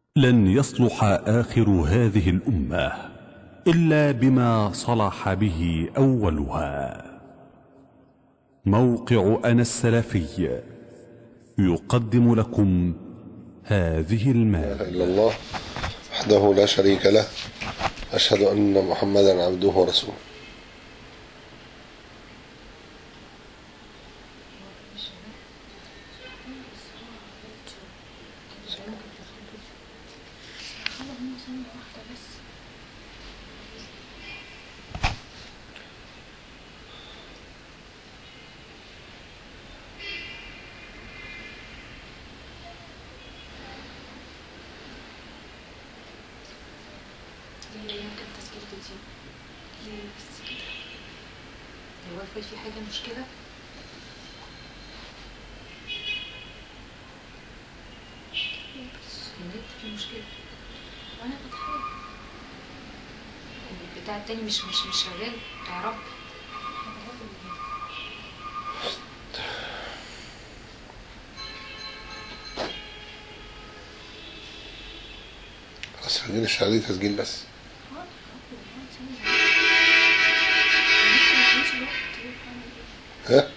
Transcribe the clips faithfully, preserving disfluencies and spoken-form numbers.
لن يصلح آخر هذه الأمة إلا بما صلح به أولها. موقع أنا السلفي يقدم لكم هذه المادة. إلا الله وحده لا شريك له، أشهد أن محمدا عبده ورسوله. يمكن تسجيل فيديو ليه بس كده؟ الواي فاي فيه حاجة مشكلة؟ بس النت فيه مشكلة وانا بتحاول. البتاع التاني مش مش مش شغال يا رب. خلاص سجل الشهادة تسجيل بس. ها؟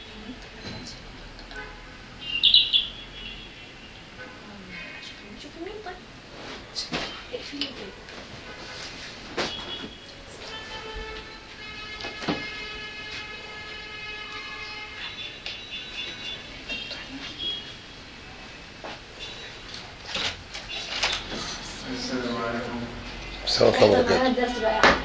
السلام عليكم. السلام ورحمة الله وبركاته.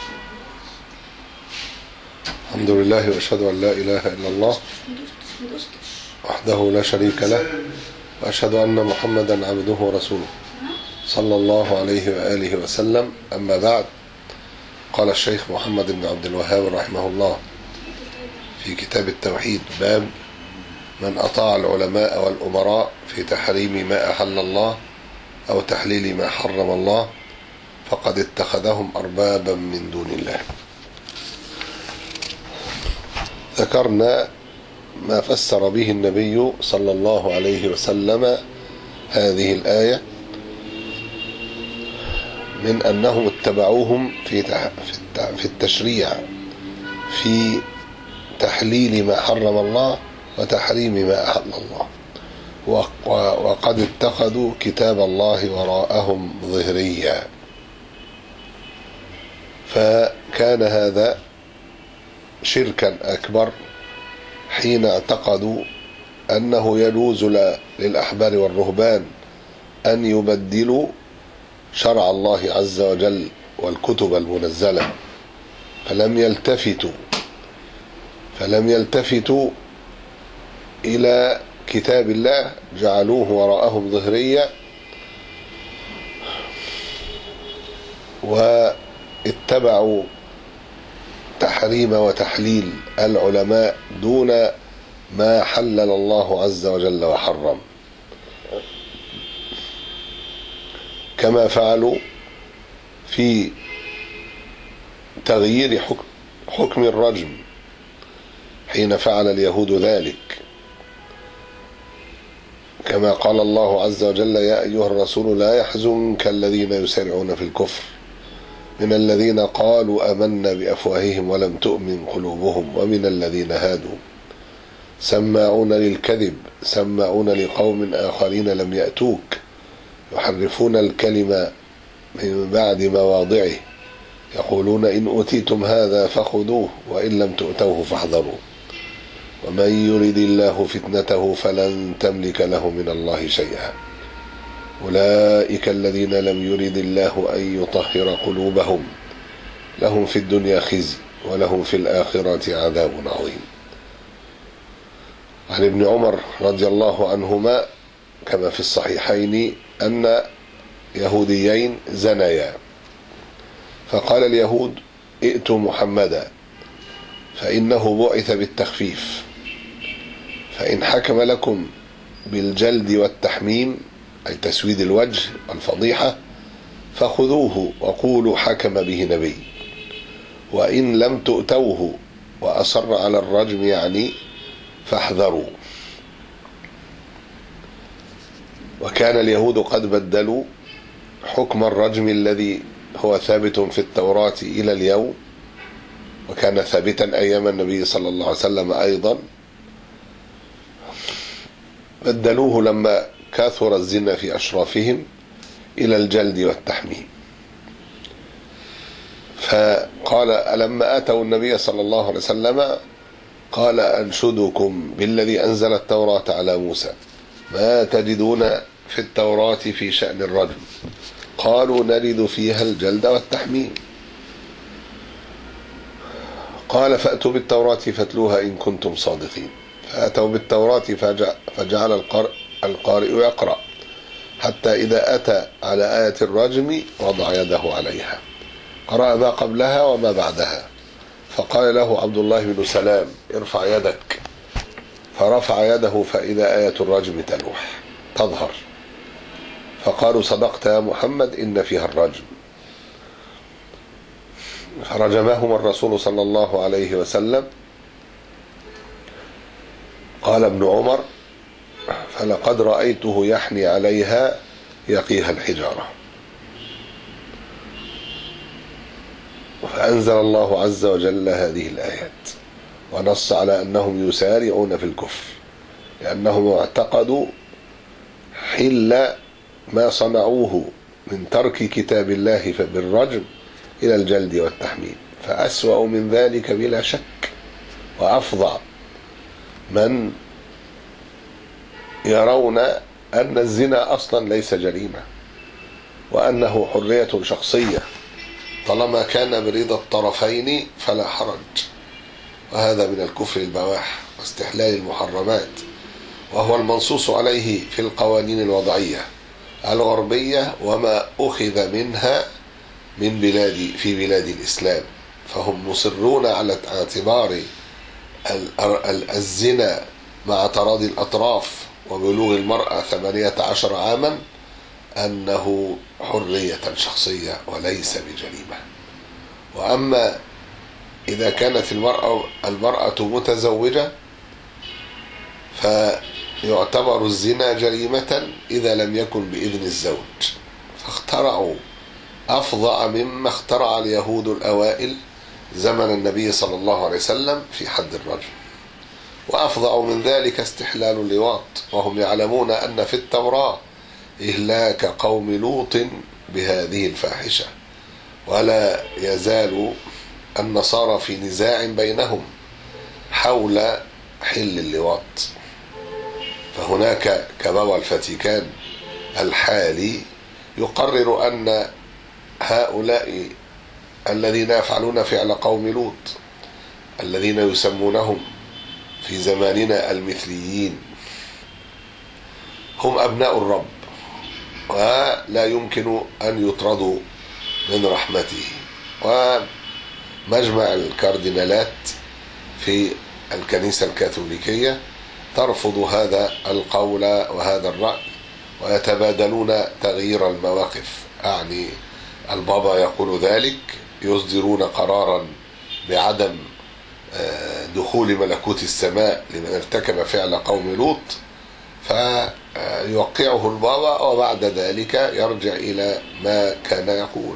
الحمد لله وأشهد أن لا إله إلا الله وحده لا شريك له، وأشهد أن محمدا عبده ورسوله صلى الله عليه وآله وسلم. أما بعد، قال الشيخ محمد بن عبد الوهاب رحمه الله في كتاب التوحيد: باب من أطاع العلماء والأمراء في تحريم ما أحل الله أو تحليل ما حرم الله فقد اتخذهم أربابا من دون الله. ذكرنا ما فسر به النبي صلى الله عليه وسلم هذه الآية من أنهم اتبعوهم في في التشريع في تحليل ما حرم الله وتحريم ما أحل الله، وقد اتخذوا كتاب الله وراءهم ظهريا. فكان هذا شركا أكبر حين اعتقدوا أنه يجوز للأحبار والرهبان أن يبدلوا شرع الله عز وجل والكتب المنزلة، فلم يلتفتوا فلم يلتفتوا إلى كتاب الله، جعلوه وراءهم ظهريا واتبعوا تحريم وتحليل العلماء دون ما حلل الله عز وجل وحرم، كما فعلوا في تغيير حكم, حكم الرجم حين فعل اليهود ذلك، كما قال الله عز وجل: يا أيها الرسول لا يحزنك الذين يسارعون في الكفر من الذين قالوا آمنا بأفواههم ولم تؤمن قلوبهم ومن الذين هادوا سماعون للكذب سماعون لقوم آخرين لم يأتوك يحرفون الكلمة من بعد مواضعه يقولون إن أوتيتم هذا فخذوه وإن لم تؤتوه فاحذروا ومن يرد الله فتنته فلن تملك له من الله شيئا أولئك الذين لم يرد الله أن يطهر قلوبهم لهم في الدنيا خزي ولهم في الآخرة عذاب عظيم. عن ابن عمر رضي الله عنهما كما في الصحيحين أن يهوديين زنيا، فقال اليهود: ائتوا محمدا فإنه بعث بالتخفيف، فإن حكم لكم بالجلد والتحميم أي تسويد الوجه والفضيحة فخذوه وقولوا حكم به نبي، وإن لم تؤتوه وأصر على الرجم يعني فاحذروا. وكان اليهود قد بدلوا حكم الرجم الذي هو ثابت في التوراة إلى اليوم، وكان ثابتا أيام النبي صلى الله عليه وسلم أيضا، بدلوه لما كثر الزنا في أشرافهم إلى الجلد والتحميم. فقال لما أتوا النبي صلى الله عليه وسلم قال أنشدكم بالذي أنزل التوراة على موسى ما تجدون في التوراة في شأن الرجم؟ قالوا نجد فيها الجلد والتحميم. قال فأتوا بالتوراة فاتلوها إن كنتم صادقين. فأتوا بالتوراة فجعل القارئ, القارئ يقرأ حتى إذا أتى على آية الرجم وضع يده عليها، قرأ ما قبلها وما بعدها، فقال له عبد الله بن سلام ارفع يدك، فرفع يده فإذا آية الرجم تلوح تظهر، فقالوا صدقت يا محمد إن فيها الرجم، فرجمهم الرسول صلى الله عليه وسلم. قال ابن عمر فلقد رأيته يحني عليها يقيها الحجارة. فأنزل الله عز وجل هذه الآيات ونص على أنهم يسارعون في الكفر، لأنهم اعتقدوا حل ما صنعوه من ترك كتاب الله بالرجم إلى الجلد والتحميم. فأسوأ من ذلك بلا شك وأفظع من يرون أن الزنا أصلا ليس جريمة، وأنه حرية شخصية طالما كان برضا الطرفين فلا حرج، وهذا من الكفر البواح واستحلال المحرمات، وهو المنصوص عليه في القوانين الوضعية الغربية وما أخذ منها من بلاد في بلاد الإسلام. فهم مصرون على اعتبار الزنا مع تراضي الأطراف وبلوغ المرأة ثمانية عشر عاما أنه حرية شخصية وليس بجريمة. وأما إذا كانت المرأة, المرأة متزوجة فيعتبر الزنا جريمة إذا لم يكن بإذن الزوج، فاخترعوا أفظع مما اخترع اليهود الأوائل زمن النبي صلى الله عليه وسلم في حد الرجم. وأفظع من ذلك استحلال اللواط، وهم يعلمون أن في التوراة إهلاك قوم لوط بهذه الفاحشة، ولا يزال النصارى في نزاع بينهم حول حل اللواط. فهناك كبابا الفاتيكان الحالي يقرر أن هؤلاء الذين يفعلون فعل قوم لوط الذين يسمونهم في زماننا المثليين هم أبناء الرب ولا يمكن أن يطردوا من رحمته. ومجمع الكاردينالات في الكنيسة الكاثوليكية ترفض هذا القول وهذا الرأي، ويتبادلون تغيير المواقف. أعني البابا يقول ذلك، يصدرون قرارا بعدم دخول ملكوت السماء لمن ارتكب فعل قوم لوط، فيوقعه البابا وبعد ذلك يرجع إلى ما كان يقول.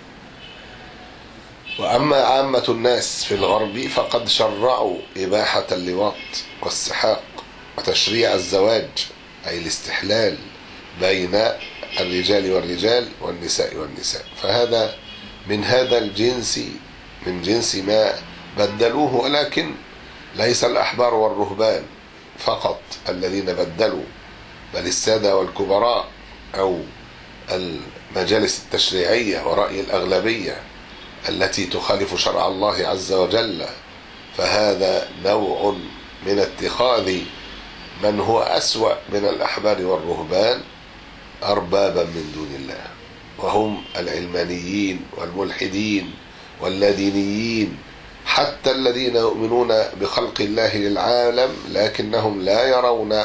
وأما عامة الناس في الغرب فقد شرعوا إباحة اللواط والسحاق وتشريع الزواج، أي الاستحلال بين الرجال والرجال والنساء والنساء. فهذا من هذا الجنس من جنس ما بدلوه، ولكن ليس الأحبار والرهبان فقط الذين بدلوا، بل السادة والكبراء أو المجالس التشريعية ورأي الأغلبية التي تخالف شرع الله عز وجل. فهذا نوع من اتخاذ من هو أسوأ من الأحبار والرهبان أربابا من دون الله، وهم العلمانيين والملحدين واللادينيين، حتى الذين يؤمنون بخلق الله للعالم لكنهم لا يرون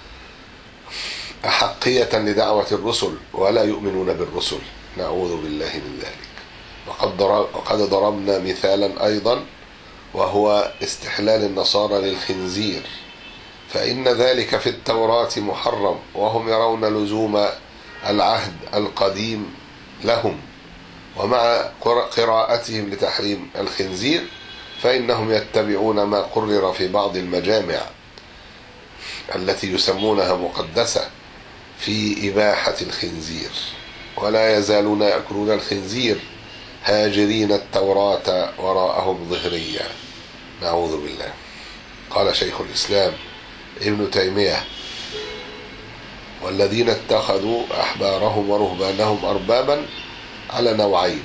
أحقية لدعوة الرسل ولا يؤمنون بالرسل، نعوذ بالله من ذلك. وقد ضربنا مثالا أيضا وهو استحلال النصارى للخنزير، فإن ذلك في التوراة محرم، وهم يرون لزوم العهد القديم لهم ومع قراءتهم لتحريم الخنزير فإنهم يتبعون ما قرر في بعض المجامع التي يسمونها مقدسة في إباحة الخنزير، ولا يزالون يأكلون الخنزير هاجرين التوراة وراءهم ظهريا، نعوذ بالله. قال شيخ الإسلام ابن تيمية: والذين اتخذوا أحبارهم ورهبانهم أربابا على نوعين.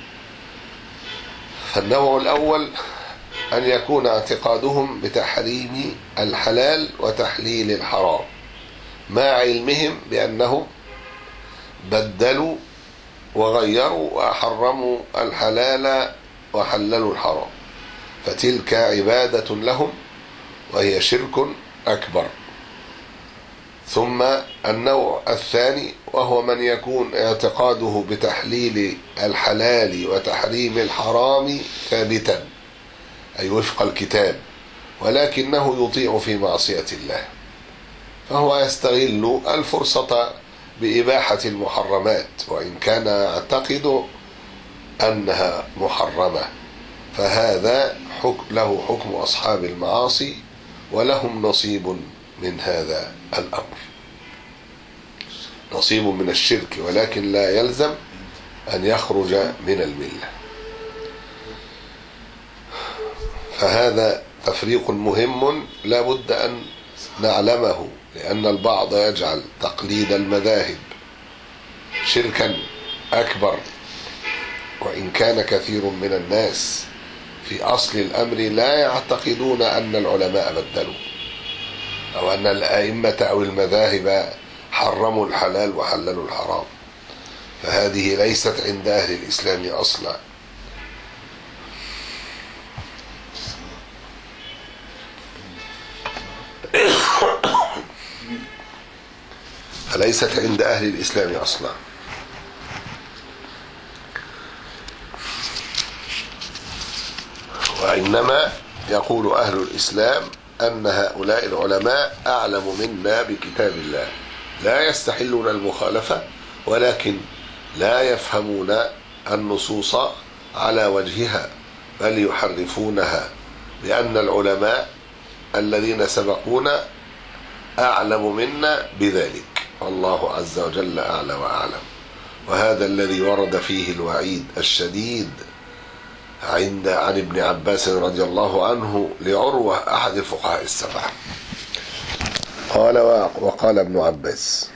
فالنوع الأول أن يكون اعتقادهم بتحريم الحلال وتحليل الحرام مع علمهم بأنهم بدلوا وغيروا وحرموا الحلال وحللوا الحرام، فتلك عبادة لهم وهي شرك أكبر. ثم النوع الثاني وهو من يكون اعتقاده بتحليل الحلال وتحريم الحرام ثابتا، أي وفق الكتاب، ولكنه يطيع في معصية الله، فهو يستغل الفرصة بإباحة المحرمات وإن كان يعتقد أنها محرمة، فهذا حكم له حكم أصحاب المعاصي ولهم نصيب من هذا الأمر، نصيب من الشرك، ولكن لا يلزم أن يخرج من الملة. فهذا تفريق مهم لا بد أن نعلمه، لأن البعض يجعل تقليد المذاهب شركا أكبر، وإن كان كثير من الناس في أصل الأمر لا يعتقدون أن العلماء بدلوا أو أن الأئمة أو المذاهب حرموا الحلال وحللوا الحرام، فهذه ليست عند أهل الإسلام أصلا. فليست عند أهل الإسلام أصلا. وإنما يقول أهل الإسلام أن هؤلاء العلماء أعلم منا بكتاب الله، لا يستحلون المخالفة ولكن لا يفهمون النصوص على وجهها، بل يحرفونها، لأن العلماء الذين سبقونا أعلم منا بذلك، والله عز وجل أعلى وأعلم. وهذا الذي ورد فيه الوعيد الشديد عند عن ابن عباس رضي الله عنه لعروة أحد الفقهاء السبعة. قال وقال ابن عباس: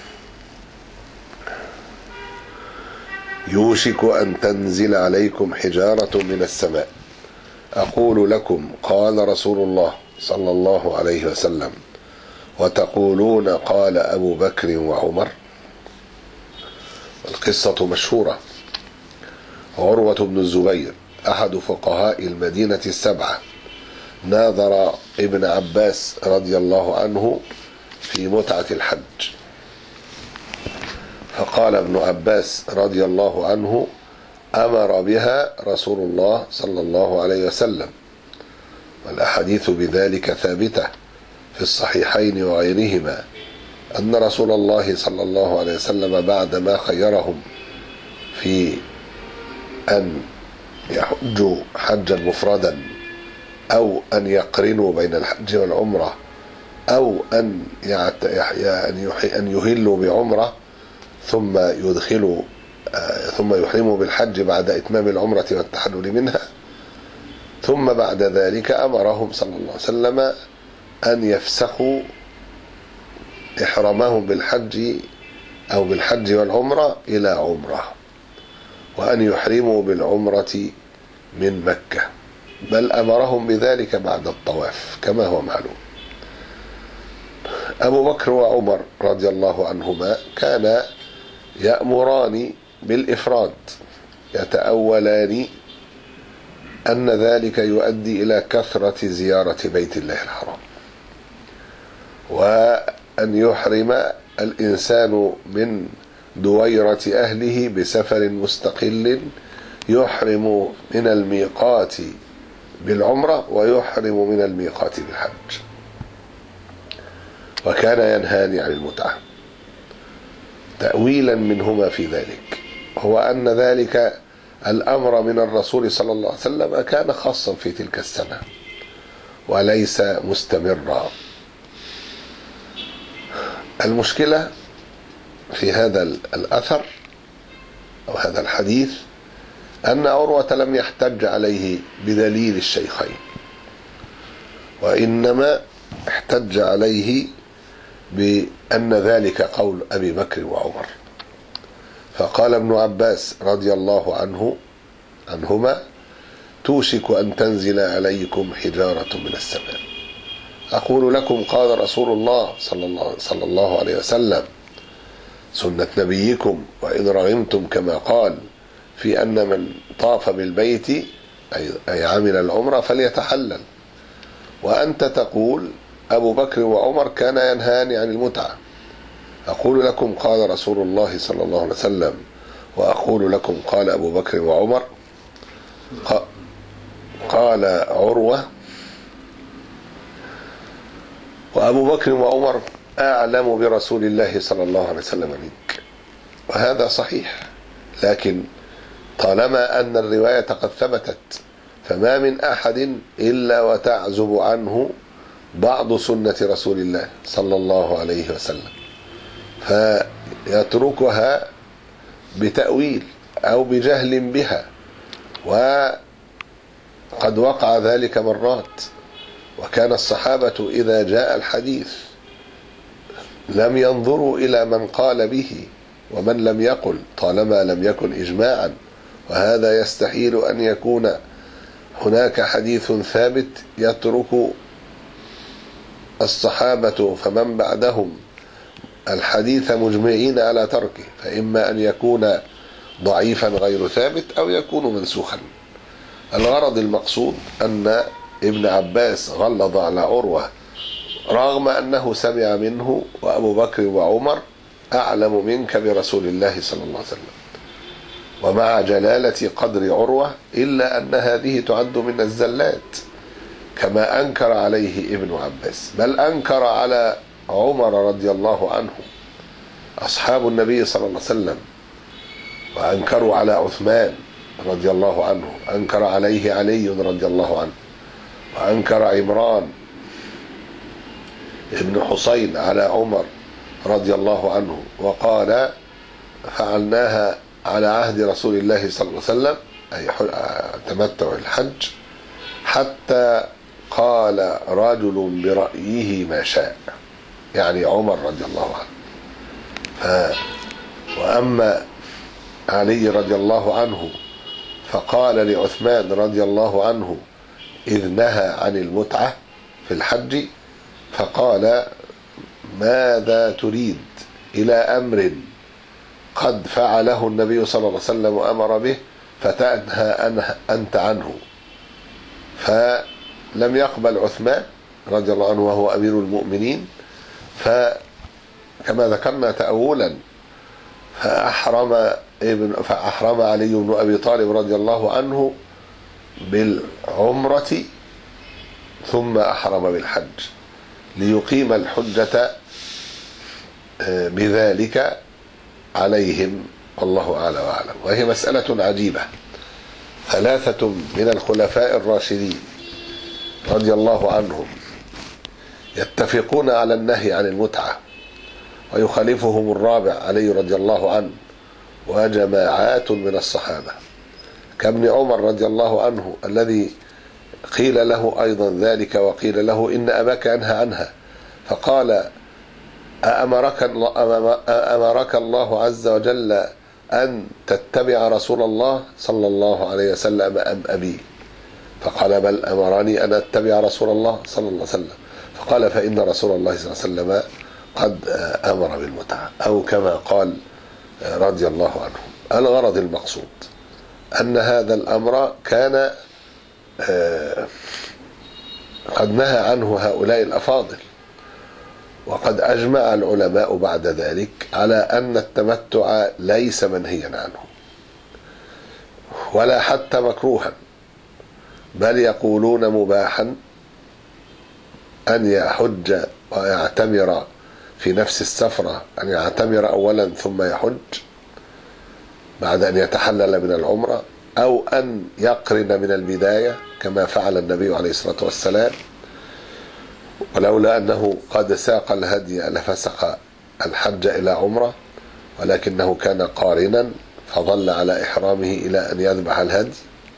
يوشك أن تنزل عليكم حجارة من السماء، أقول لكم قال رسول الله صلى الله عليه وسلم، وتقولون قال أبو بكر وعمر. القصة مشهورة. عروة بن الزبير أحد فقهاء المدينة السبعة ناظر ابن عباس رضي الله عنه في متعة الحج، فقال ابن عباس رضي الله عنه: أمر بها رسول الله صلى الله عليه وسلم، والأحاديث بذلك ثابتة في الصحيحين وغيرهما، أن رسول الله صلى الله عليه وسلم بعدما خيرهم في أن يحجوا حجا مفردا أو أن يقرنوا بين الحج والعمرة أو أن أن يهلوا بعمرة ثم يدخلوا ثم يحرموا بالحج بعد إتمام العمرة والتحلل منها، ثم بعد ذلك أمرهم صلى الله عليه وسلم أن يفسخوا إحرامهم بالحج أو بالحج والعمرة إلى عمرة، وأن يحرموا بالعمرة من مكة، بل أمرهم بذلك بعد الطواف كما هو معلوم. أبو بكر وعمر رضي الله عنهما كانا يأمران بالإفراد، يتأولان أن ذلك يؤدي إلى كثرة زيارة بيت الله الحرام، وأن يحرم الإنسان من دويرة أهله بسفر مستقل، يحرم من الميقات بالعمرة ويحرم من الميقات بالحج، وكان ينهاني عن المتعة تأويلا منهما في ذلك. هو أن ذلك الأمر من الرسول صلى الله عليه وسلم كان خاصا في تلك السنة وليس مستمرا. المشكلة في هذا الأثر أو هذا الحديث أن عروة لم يحتج عليه بدليل الشيخين، وإنما احتج عليه بأن ذلك قول أبي بكر وعمر. فقال ابن عباس رضي الله عنه عنهما: توشك أن تنزل عليكم حجارة من السماء. أقول لكم قال رسول الله صلى الله, صلى الله عليه وسلم: سنة نبيكم وإن رغمتم كما قال في أن من طاف بالبيت أي عمل العمرة فليتحلل. وأنت تقول أبو بكر وعمر كان ينهان عن المتعة. أقول لكم قال رسول الله صلى الله عليه وسلم وأقول لكم قال أبو بكر وعمر. قال عروة: وأبو بكر وعمر أعلم برسول الله صلى الله عليه وسلم منك. وهذا صحيح، لكن طالما أن الرواية قد ثبتت فما من أحد إلا وتعزب عنه بعض سنة رسول الله صلى الله عليه وسلم، فيتركها بتأويل أو بجهل بها. وقد وقع ذلك مرات، وكان الصحابة إذا جاء الحديث لم ينظروا إلى من قال به ومن لم يقل طالما لم يكن إجماعا. وهذا يستحيل أن يكون هناك حديث ثابت يترك الصحابة فمن بعدهم الحديث مجمعين على تركه، فإما أن يكون ضعيفا غير ثابت أو يكون منسوخا. الغرض المقصود أن ابن عباس غلظ على عروة رغم أنه سمع منه وأبو بكر وعمر أعلم منك برسول الله صلى الله عليه وسلم، ومع جلالة قدر عروة إلا أن هذه تعد من الزلات كما أنكر عليه ابن عباس، بل أنكر على عمر رضي الله عنه أصحاب النبي صلى الله عليه وسلم، وأنكروا على عثمان رضي الله عنه، أنكر عليه علي رضي الله عنه، وأنكر عمران ابن حسين على عمر رضي الله عنه، وقال فعلناها على عهد رسول الله صلى الله عليه وسلم أي تمتع الحج، حتى قال رجل برأيه ما شاء، يعني عمر رضي الله عنه. ف وأما علي رضي الله عنه فقال لعثمان رضي الله عنه إذ نهى عن المتعة في الحج، فقال ماذا تريد إلى أمر قد فعله النبي صلى الله عليه وسلم وأمر به فتنهى أنت عنه. فلم يقبل عثمان رضي الله عنه وهو أمير المؤمنين، فكما ذكرنا تأولا فأحرم ابن فأحرم علي بن أبي طالب رضي الله عنه بالعمرة ثم أحرم بالحج ليقيم الحجة بذلك عليهم، والله أعلى وأعلم. وهي مسألة عجيبة. ثلاثة من الخلفاء الراشدين رضي الله عنهم يتفقون على النهي عن المتعة، ويخالفهم الرابع علي رضي الله عنه وجماعات من الصحابة كابن عمر رضي الله عنه الذي قيل له أيضا ذلك، وقيل له إن أباك ينهى عنها، فقال أأمرك الله, أأمرك الله عز وجل أن تتبع رسول الله صلى الله عليه وسلم أم أبي؟ فقال بل أمرني أن أتبع رسول الله صلى الله عليه وسلم. فقال فإن رسول الله صلى الله عليه وسلم قد أمر بالمتعة، أو كما قال رضي الله عنه. الغرض المقصود أن هذا الأمر كان قد نهى عنه هؤلاء الأفاضل، وقد أجمع العلماء بعد ذلك على أن التمتع ليس منهيا عنه ولا حتى مكروها، بل يقولون مباحا أن يحج ويعتمر في نفس السفرة، أن يعتمر أولا ثم يحج، بعد أن يتحلل من العمرة، أو أن يقرن من البداية كما فعل النبي عليه الصلاة والسلام، ولولا أنه قد ساق الهدي لفسق الحج إلى عمرة، ولكنه كان قارنا فظل على إحرامه إلى أن يذبح الهدي.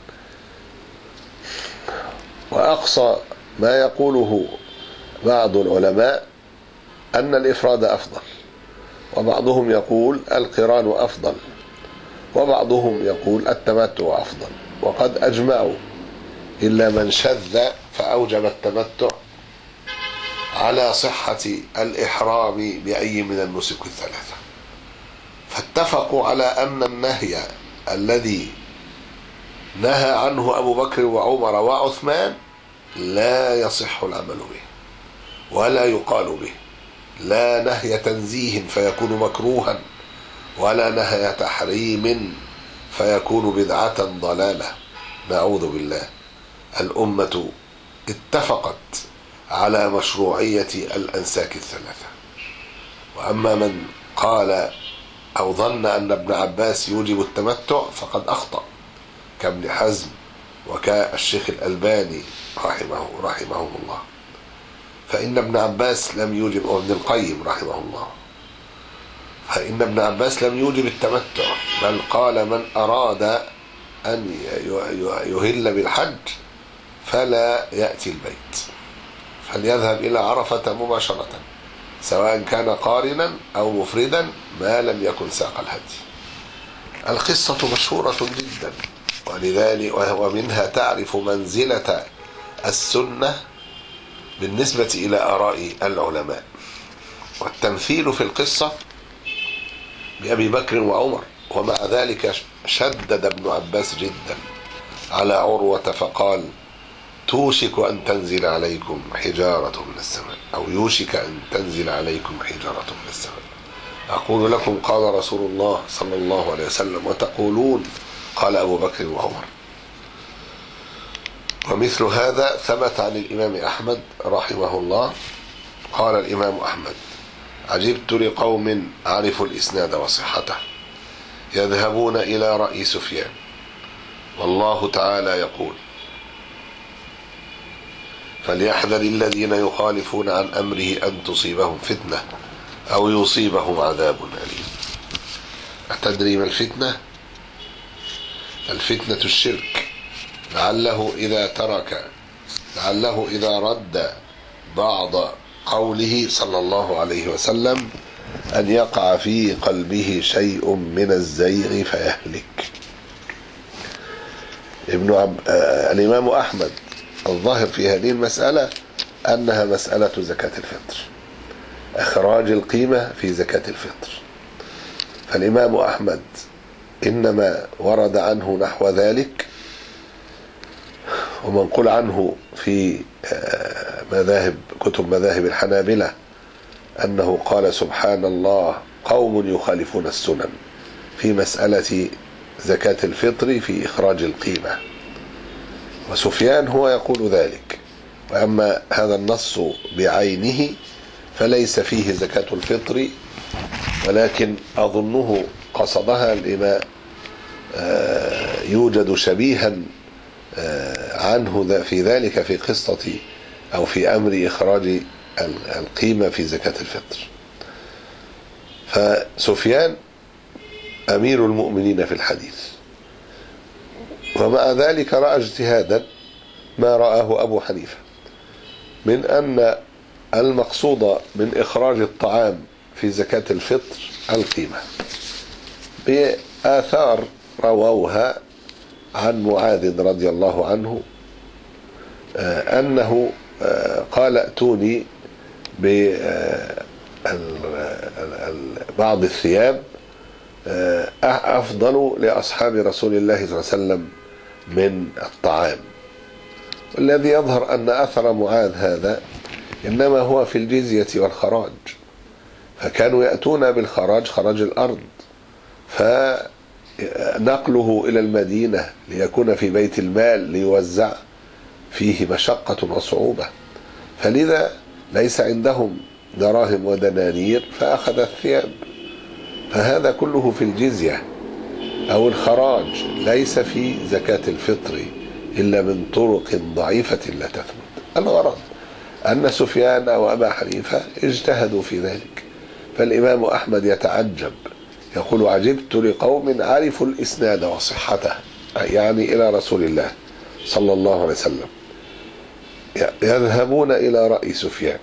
وأقصى ما يقوله بعض العلماء أن الإفراد أفضل، وبعضهم يقول القران أفضل، وبعضهم يقول التمتع أفضل، وقد أجمعوا إلا من شذ فأوجب التمتع على صحة الإحرام بأي من النسك الثلاثة، فاتفقوا على أن النهي الذي نهى عنه أبو بكر وعمر وعثمان لا يصح العمل به ولا يقال به، لا نهي تنزيه فيكون مكروها، ولا نهي تحريم فيكون بدعة ضلالة، نعوذ بالله. الأمة اتفقت على مشروعية الأنساك الثلاثة. وأما من قال أو ظن أن ابن عباس يوجب التمتع فقد أخطأ، كابن حزم وكالشيخ الألباني رحمه رحمهم الله، فإن ابن عباس لم يوجب، وابن القيم رحمه الله، فإن ابن عباس لم يوجب التمتع، بل قال من أراد أن يهل بالحج فلا يأتي البيت، فليذهب إلى عرفة مباشرة سواء كان قارنا أو مفردا ما لم يكن ساق الهدي. القصة مشهورة جدا، ولذلك ومنها تعرف منزلة السنة بالنسبة إلى آراء العلماء. والتمثيل في القصة بأبي بكر وعمر، ومع ذلك شدد ابن عباس جدا على عروة فقال توشك أن تنزل عليكم حجارة من السماء، أو يوشك أن تنزل عليكم حجارة من السماء. أقول لكم قال رسول الله صلى الله عليه وسلم، وتقولون قال أبو بكر وعمر. ومثل هذا ثبت عن الإمام أحمد رحمه الله، قال الإمام أحمد عجبت لقوم عرفوا الإسناد وصحته يذهبون إلى رأي سفيان، والله تعالى يقول فليحذر الذين يخالفون عن أمره أن تصيبهم فتنة أو يصيبهم عذاب أليم. أتدري ما الفتنة؟ الفتنة الشرك، لعله إذا ترك لعله إذا رد بعض قوله صلى الله عليه وسلم أن يقع في قلبه شيء من الزيغ فيهلك. ابن عب... آه... الإمام أحمد الظاهر في هذه المسألة أنها مسألة زكاة الفطر، إخراج القيمة في زكاة الفطر. فالإمام أحمد إنما ورد عنه نحو ذلك، ومنقول عنه في مذاهب كتب مذاهب الحنابلة أنه قال سبحان الله قوم يخالفون السنن في مسألة زكاة الفطر في إخراج القيمة، وسفيان هو يقول ذلك. وأما هذا النص بعينه فليس فيه زكاة الفطر، ولكن أظنه قصدها لما يوجد شبيها عنه في ذلك في قصة أو في أمر إخراج القيمة في زكاة الفطر. فسفيان أمير المؤمنين في الحديث، ومع ذلك رأى اجتهادا ما رآه أبو حنيفة من أن المقصود من إخراج الطعام في زكاة الفطر القيمة، بآثار رووها عن معاذ رضي الله عنه أنه قال ائتوني ببعض الثياب أفضل لأصحاب رسول الله صلى الله عليه وسلم من الطعام. والذي يظهر أن أثر معاذ هذا إنما هو في الجزية والخراج، فكانوا يأتون بالخراج خراج الأرض، فنقله إلى المدينة ليكون في بيت المال ليوزع فيه مشقة وصعوبة، فلذا ليس عندهم دراهم ودنانير فأخذ الثياب، فهذا كله في الجزية. أو الخراج ليس في زكاة الفطر إلا من طرق ضعيفة لا تثبت. الغرض أن سفيان أو أبا حنيفة اجتهدوا في ذلك، فالإمام أحمد يتعجب يقول: عجبت لقوم عرفوا الإسناد وصحته، يعني إلى رسول الله صلى الله عليه وسلم، يذهبون إلى رأي سفيان.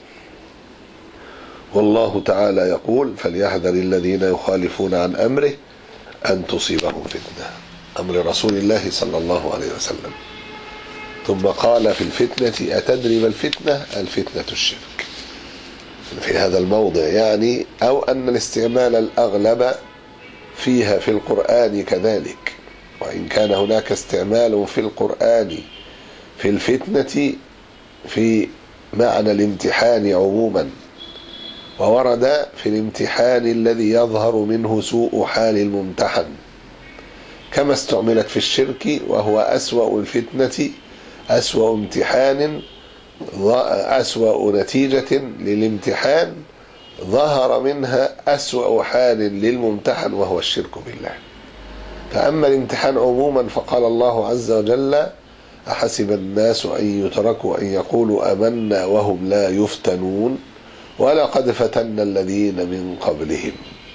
والله تعالى يقول: فليحذر الذين يخالفون عن أمره أن تصيبهم فتنة، أمر رسول الله صلى الله عليه وسلم. ثم قال في الفتنة: أتدري ما الفتنة؟ الفتنة الشرك، في هذا الموضع يعني، أو أن الاستعمال الأغلب فيها في القرآن كذلك، وإن كان هناك استعمال في القرآن في الفتنة في معنى الامتحان عموما، وورد في الامتحان الذي يظهر منه سوء حال الممتحن، كما استعملت في الشرك، وهو أسوأ الفتنة، أسوأ امتحان، أسوأ نتيجة للامتحان ظهر منها أسوأ حال للممتحن، وهو الشرك بالله. فأما الامتحان عموما فقال الله عز وجل: أحسب الناس أن يتركوا أن يقولوا آمنا وهم لا يفتنون ولقد فتنا الذين من قبلهم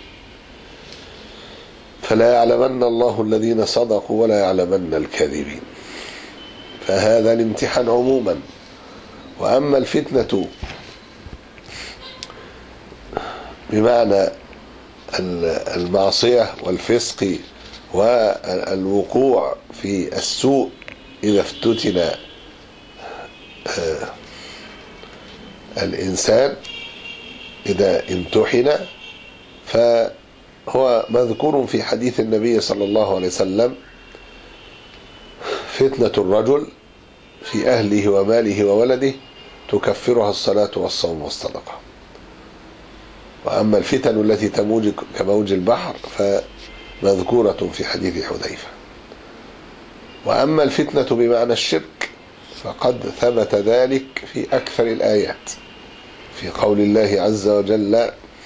فلا يعلمن الله الذين صدقوا ولا يعلمن الكاذبين. فهذا الامتحان عموما. وأما الفتنة بمعنى المعصية والفسق والوقوع في السوء إذا افتتن الإنسان، إذا امتحن، فهو مذكور في حديث النبي صلى الله عليه وسلم: فتنة الرجل في أهله وماله وولده تكفرها الصلاة والصوم والصدقة. وأما الفتن التي تموج كموج البحر فمذكورة في حديث حذيفة. وأما الفتنة بمعنى الشرك فقد ثبت ذلك في أكثر الآيات، في قول الله عز وجل: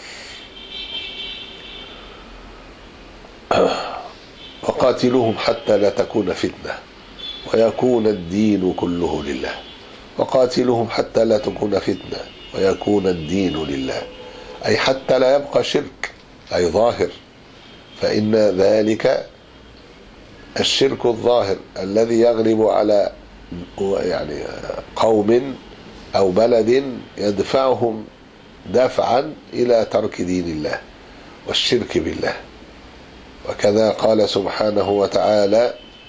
وقاتلوهم حتى لا تكون فتنة ويكون الدين كله لله. وقاتلوهم حتى لا تكون فتنة ويكون الدين لله، أي حتى لا يبقى شرك، أي ظاهر. فإن ذلك الشرك الظاهر الذي يغلب على يعني قوم أو بلد يدفعهم دفعا إلى ترك دين الله والشرك بالله. وكذا قال سبحانه وتعالى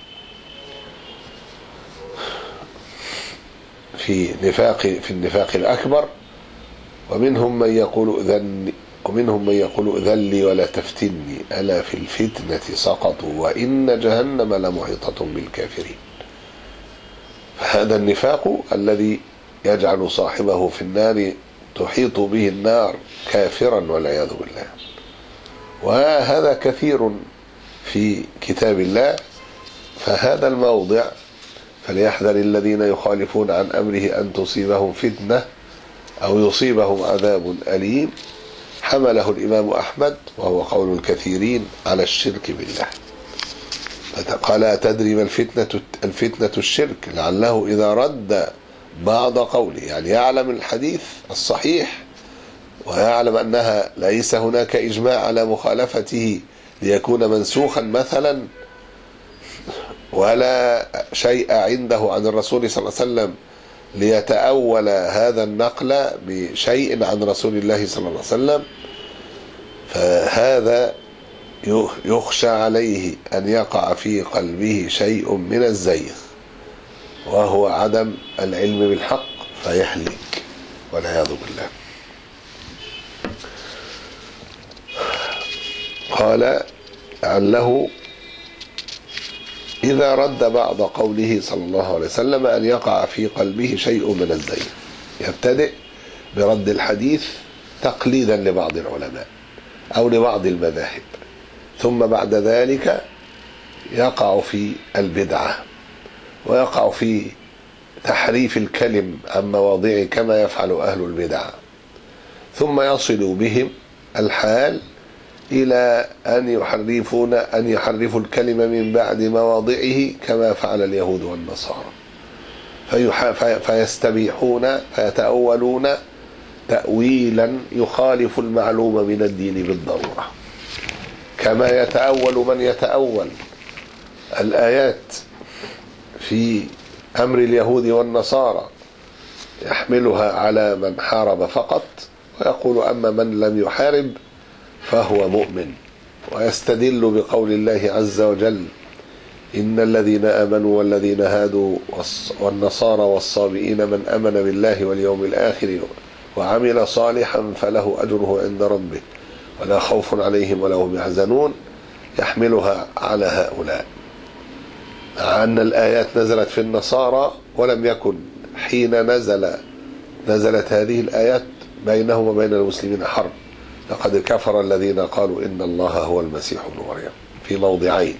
في نفاق في النفاق الأكبر: ومنهم من يقول أذن ومنهم من يقول أذن لي ولا تفتني ألا في الفتنة سقطوا وإن جهنم لمحيطة بالكافرين. فهذا النفاق الذي يجعل صاحبه في النار تحيط به النار كافرا والعياذ بالله. وهذا كثير في كتاب الله. فهذا الموضع: فليحذر الذين يخالفون عن أمره أن تصيبهم فتنة أو يصيبهم عذاب أليم، حمله الإمام أحمد، وهو قول الكثيرين، على الشرك بالله. قال: أتدري ما الفتنة؟ الفتنة الشرك، لعله إذا رد بعض قوله، يعني يعلم الحديث الصحيح ويعلم أنها ليس هناك إجماع على مخالفته ليكون منسوخا مثلا، ولا شيء عنده عن الرسول صلى الله عليه وسلم ليتأول هذا النقل بشيء عن رسول الله صلى الله عليه وسلم، فهذا يخشى عليه أن يقع في قلبه شيء من الزيغ، وهو عدم العلم بالحق، فيهلك والعياذ بالله. قال: لعله إذا رد بعض قوله صلى الله عليه وسلم أن يقع في قلبه شيء من الزيغ، يبتدئ برد الحديث تقليدا لبعض العلماء أو لبعض المذاهب، ثم بعد ذلك يقع في البدعة ويقع في تحريف الكلم عن مواضعه كما يفعل أهل البدع، ثم يصل بهم الحال إلى أن يحرفون أن يحرفوا الكلمة من بعد مواضعه كما فعل اليهود والنصارى، فيستبيحون فيتأولون تأويلا يخالف المعلوم من الدين بالضرورة، كما يتأول من يتأول الآيات في أمر اليهود والنصارى يحملها على من حارب فقط، ويقول أما من لم يحارب فهو مؤمن، ويستدل بقول الله عز وجل إن الذين آمنوا والذين هادوا والنصارى والصابئين من آمن بالله واليوم الآخر وعمل صالحا فله أجره عند ربه ولا خوف عليهم ولا هم يحزنون، يحملها على هؤلاء، مع أن الآيات نزلت في النصارى ولم يكن حين نزل نزلت هذه الآيات بينهم وبين المسلمين حرب. لقد كفر الذين قالوا إن الله هو المسيح ابن مريم في موضعين،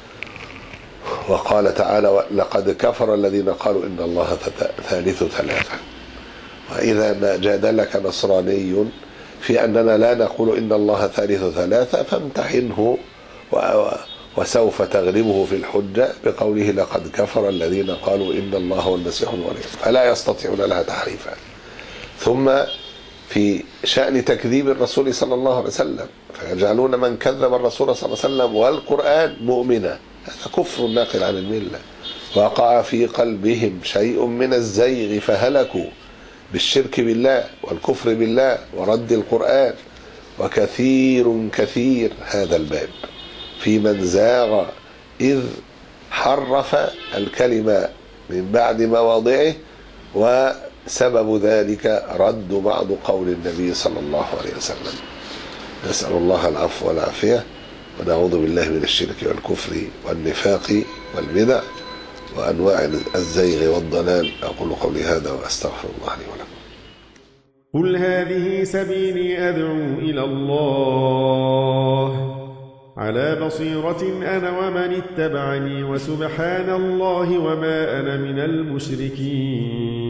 وقال تعالى لقد كفر الذين قالوا إن الله ثالث ثلاثة. وإذا جادلك نصراني في أننا لا نقول إن الله ثالث ثلاثة فامتحنه وسوف تغلبه في الحجة بقوله لقد كفر الذين قالوا إن الله هو المسيح ابن مريم، فلا يستطيعون لها تحريفا. ثم في شأن تكذيب الرسول صلى الله عليه وسلم فيجعلون من كذب الرسول صلى الله عليه وسلم والقرآن مؤمنا، هذا كفر ناقل عن الملة. وقع في قلبهم شيء من الزيغ فهلكوا بالشرك بالله والكفر بالله ورد القرآن، وكثير كثير هذا الباب في من زاغ إذ حرف الكلمة من بعد مواضعه، وسبب ذلك رد بعض قول النبي صلى الله عليه وسلم. نسأل الله العفو والعافية، ونعوذ بالله من الشرك والكفر والنفاق والبدع وأنواع الزيغ والضلال. أقول قولي هذا وأستغفر الله لي ولكم. قل هذه سبيلي أدعو إلى الله على بصيرة أنا ومن اتبعني، وسبحان الله وما أنا من المشركين.